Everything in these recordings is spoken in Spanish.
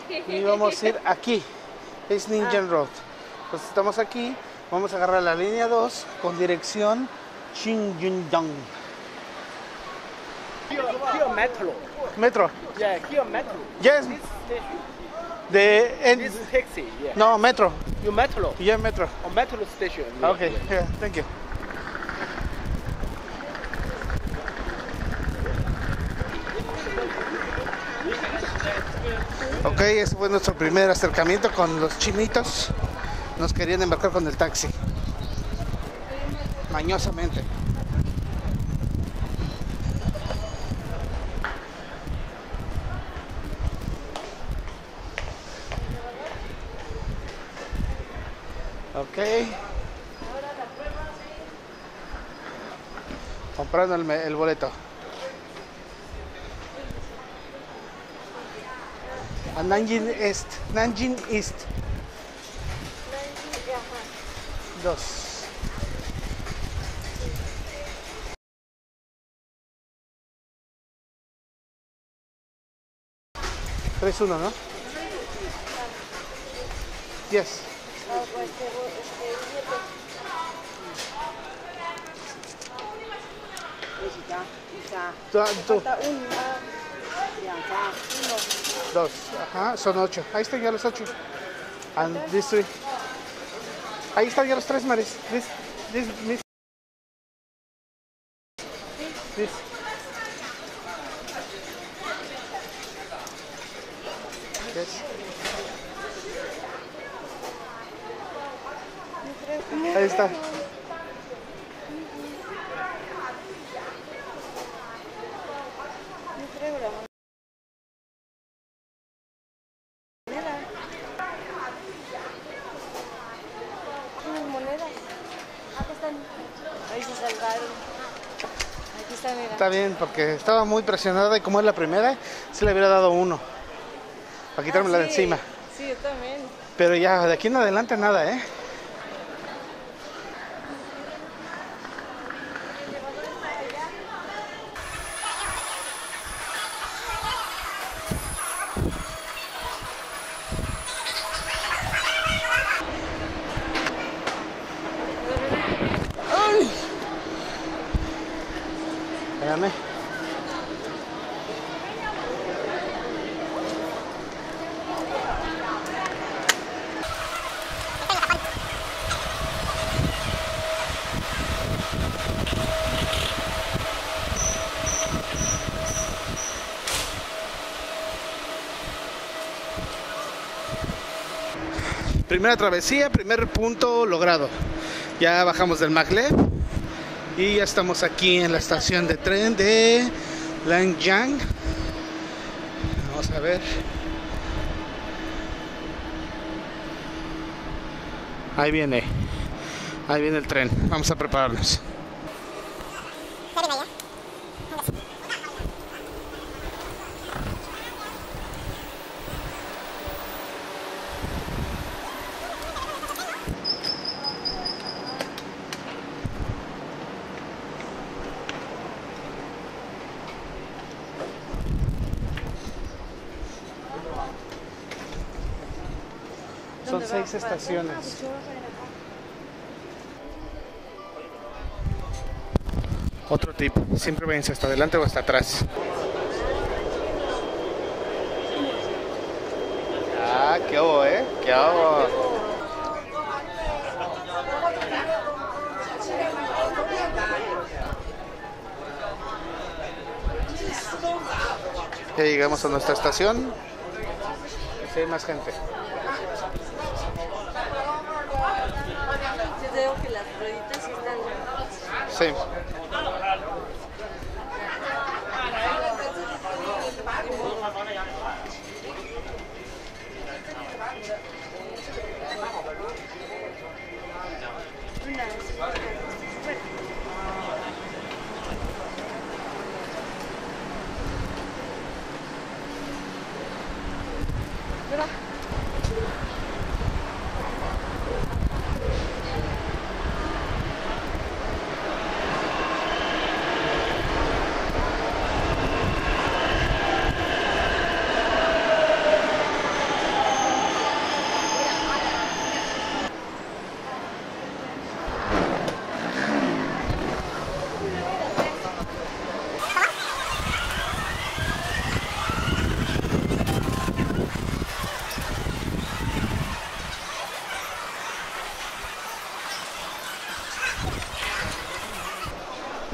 y vamos a ir aquí. Es Ningyan Road. Pues estamos aquí. Vamos a agarrar la línea 2 con dirección Xingyunyang. Here metro. Metro. Yeah, here metro. Yes. This station. This This taxi. Yeah. no, metro. You metro. Yeah, metro. On metro station. Okay, yeah, thank you. Ok, ese fue nuestro primer acercamiento con los chinitos. Nos querían embarcar con el taxi. Mañosamente. Ok. Comprando el boleto. A Nanjing East. Nanjing East. 2. 3-1, ¿no? Yes. Tú. 2. Ajá, son 8. Ahí están ya los 8. And this 3. Ahí están ya los 3 mares. This. Yes. Ahí está. Está bien, porque estaba muy presionada y como es la primera, se le hubiera dado 1 para quitármela de encima. Sí, yo también. Pero ya de aquí en adelante nada, ¿eh? ¡Ay! Espérame. Primera travesía, primer punto logrado. Ya bajamos del maglev y ya estamos aquí en la estación de tren de Langyang. Vamos a ver. Ahí viene el tren. Vamos a prepararnos. Son 6 estaciones. Otro tip, siempre váyanse hasta adelante o hasta atrás. Ah, qué hubo, qué hubo. Ya llegamos a nuestra estación. Sí, hay más gente. Yo veo que las rueditas sí están. Sí.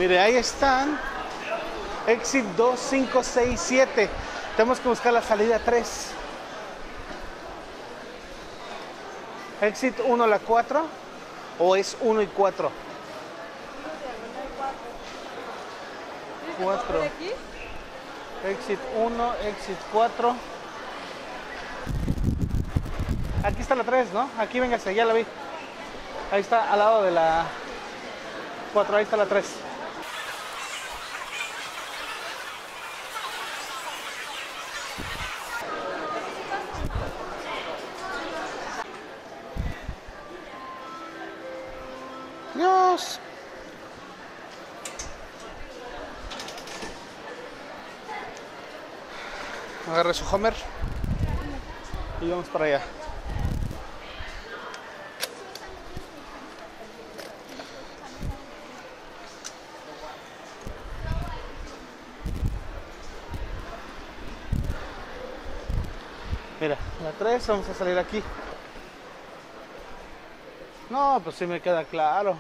Mire, ahí están. Exit 2, 5, 6, 7. Tenemos que buscar la salida 3. Exit 1, la 4. ¿O es 1 y 4? 4. ¿Por aquí? Exit 1, exit 4. Aquí está la 3, ¿no? Aquí véngase, ya la vi. Ahí está, al lado de la 4, ahí está la 3. Dios. Agarre su Homer y vamos para allá. Mira, la 3, vamos a salir aquí. No, pues sí me queda claro.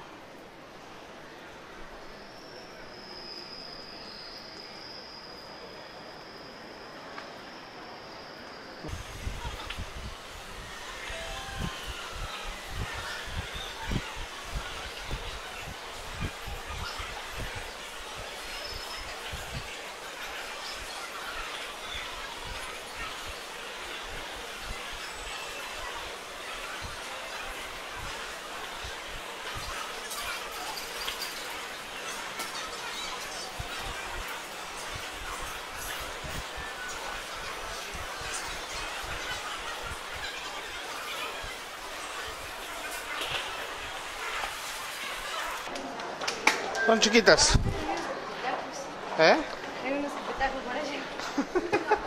Son chiquitas. ¿Eh? Hay unos espectáculos por allá.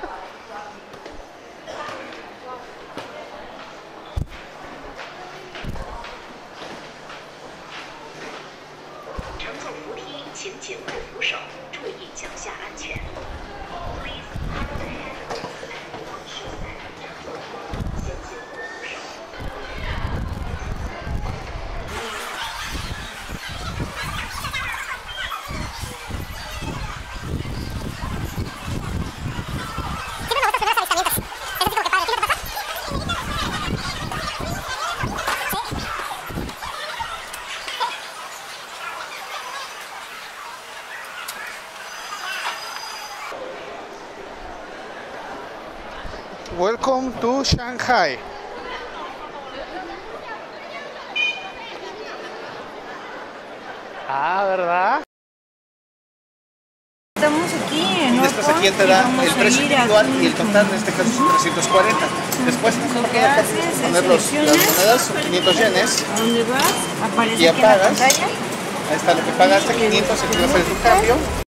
Welcome to Shanghai. Ah, ¿verdad? Estamos aquí en Y después aquí te da el precio individual y el total en este caso son 340. Después poner las monedas, son 500 yenes. ¿A dónde vas? Aparece Y aquí en la apagas. pantalla. Ahí está lo que pagaste, 500, aquí va a ser tu cambio.